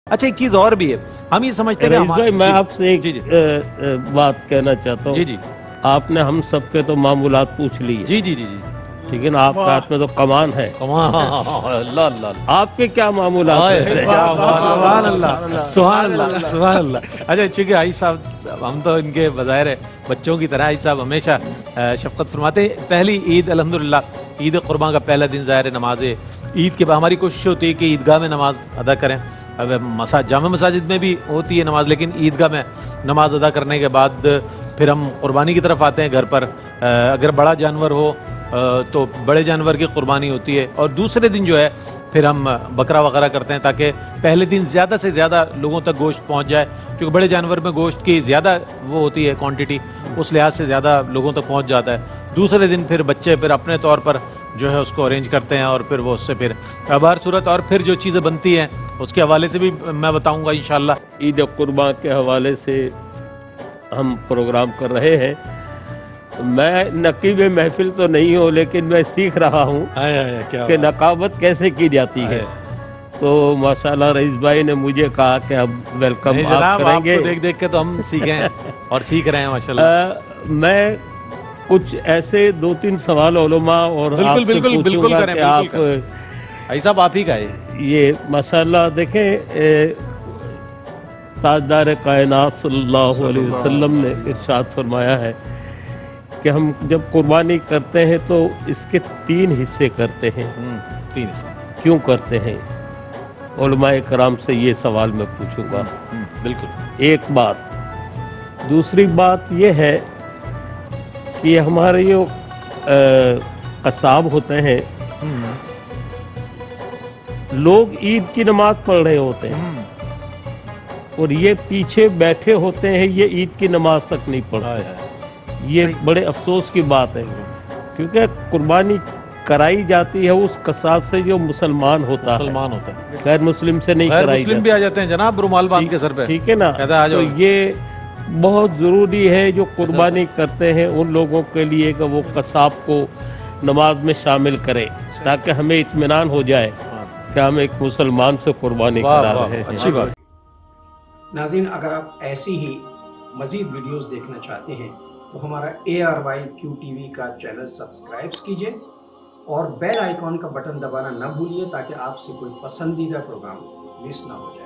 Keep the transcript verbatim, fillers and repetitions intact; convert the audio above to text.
اچھا ایک چیز اور بھی ہے, ہم یہ سمجھتے ہیں بھائی میں آپ سے ایک بات کہنا چاہتا ہوں. جی جی آپ نے ہم سب کے تو معمولات پوچھ لی. جی جی جی جی ٹھیک ہے نا, آپ کے ہاتھ میں تو کمان ہے. اللہ اللہ, آپ کے کیا معمولات ہیں؟ سبحان اللہ سبحان اللہ سبحان اللہ. اچھا چونکہ آئی صاحب ہم تو ان کے بظاہر بچوں کی طرح, آئی صاحب ہمیشہ شفقت فرماتے ہیں. پہلی عید الحمدللہ عید قربان کا پہلا دن ظاہر نماز عید کے بعد ہماری کوشش ہوتی ہے کہ عیدگاہ میں نماز ادا کریں. اب مساجد جامع مساجد میں بھی ہوتی ہے نماز, لیکن عیدگاہ میں نماز ادا کرنے کے بعد پھر ہم قربانی کی طرف آتے ہیں گھر پر. اگر بڑا جانور ہو تو بڑے جانور کی قربانی ہوتی ہے, اور دوسرے دن جو ہے پھر ہم بکرا وغیرہ کرتے ہیں تاکہ پہلے دن زیادہ سے زیادہ لوگوں تک گوشت پہنچ جائے, کیونکہ بڑے جانور میں گوشت کی زیادہ وہ ہوتی ہے کوانٹٹی, اس لحاظ سے زیادہ لوگوں تک پہنچ جاتا ہے. دوسرے دن پھر بچے پھر اپنے طور پر جو ہے اس کو ارینج کرتے ہیں, اور پھر وہ اس سے پھر ہر صورت اور پھر جو چیزیں بنتی ہیں اس کے حوالے سے بھی میں بتاؤں گا انشاءاللہ. عید قربان کے حوالے سے ہم پروگرام کر رہے ہیں. میں نقیب محفل تو نہیں ہوں, لیکن میں سیکھ رہا ہوں کہ نقابت کیسے کی جاتی ہے. تو ماشاءاللہ رئیس بھائی نے مجھے کہا کہ اب ویلکم آپ کریں گے. دیکھ دیکھ کے تو ہم سیکھیں ہیں اور سیکھ رہے ہیں ماشاءاللہ. میں کچھ ایسے دو تین سوال علماء اور بالکل بالکل بالکل کریں, کہ آپ بھائی صاحب آپ ہی کا ہے یہ ماشاءاللہ. دیکھیں تاجدار کائنات صلی اللہ علیہ وسلم نے ارشاد فرمایا ہے کہ ہم جب قربانی کرتے ہیں تو اس کے تین حصے کرتے ہیں. تین حصے کیوں کرتے ہیں؟ علماء کرام سے یہ سوال میں پوچھوں گا. بالکل ایک بات. دوسری بات یہ ہے کہ ہمارے جو قصاب ہوتے ہیں, لوگ عید کی نماز پڑھ رہے ہوتے ہیں اور یہ پیچھے بیٹھے ہوتے ہیں, یہ عید کی نماز تک نہیں پڑھتے. یہ بڑے افسوس کی بات ہے, کیونکہ قربانی کرائی جاتی ہے اس قصاب سے جو مسلمان ہوتا ہے, مسلمان ہوتا ہے, غیر مسلم سے نہیں کرائی جاتی. مسلم بھی آ جاتے ہیں جناب رومال باندھ کے سر پہ, ٹھیک ہے نا. تو یہ بہت ضروری ہے جو قربانی کرتے ہیں ان لوگوں کے لیے کہ وہ قصاب کو نماز میں شامل کرے, تاکہ ہمیں اطمینان ہو جائے کہ ہم ایک مسلمان سے قربانی کرا رہے ہیں. اچھی بات. ناظرین, اگر آپ ایسی ہی مزید ویڈیوز دیکھنا چاہتے ہیں تو ہمارا A R Y Q T V کا چینل سبسکرائب کیجئے اور بیل آئیکن کا بٹن دبانا نہ بھولیے تاکہ آپ سے کوئی پسندیدہ پروگرام مس نہ ہو جائے.